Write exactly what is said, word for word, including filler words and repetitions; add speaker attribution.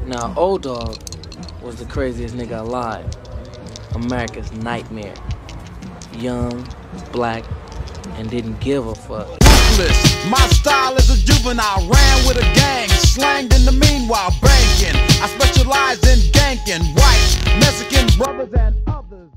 Speaker 1: Now, Old Dog was the craziest nigga alive. America's nightmare. Young, black, and didn't give a fuck.
Speaker 2: Ruthless, my style is a juvenile. Ran with a gang, slanged in the meanwhile.